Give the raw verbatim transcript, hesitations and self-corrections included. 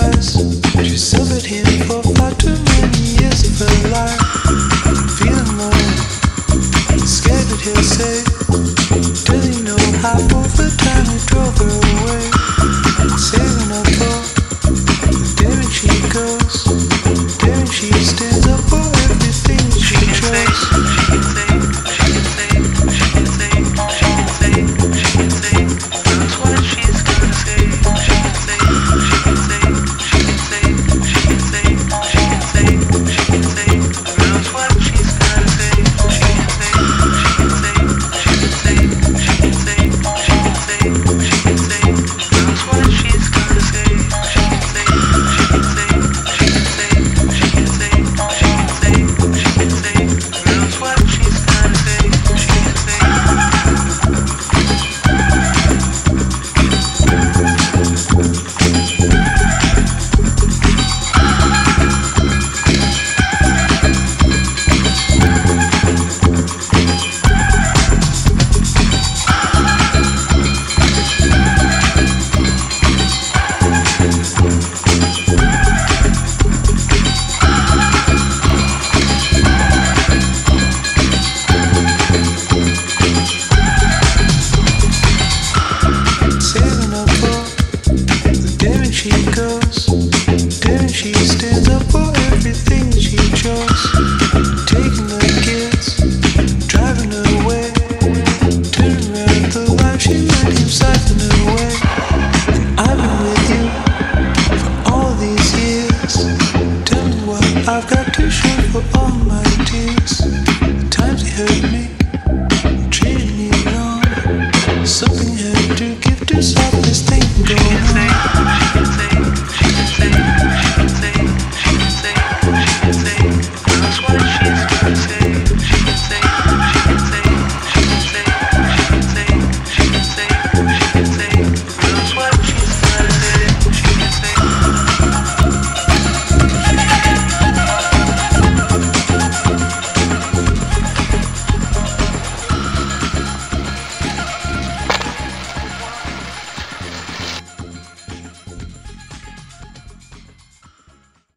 eyes. She suffered him for far too many years of her life. Feeling low, scared that he'll say, does he know how over time he drove her away? Saving her for the day when she goes, the day when she stands up for everything that she chose. She can say, she can say, she can say, she can say, she can say, that's what she's gonna say. She can say, she can say, she can say, she can say, she can say, she can say, that's what she's gonna say. She can say, she can say, she can say, she can say, she can say, she can say, that's what she's gonna say. She can say, she can say, she can say, she can say, she can say, she can say, that's what she's gonna say. She can say. Saving her for the day when she goes.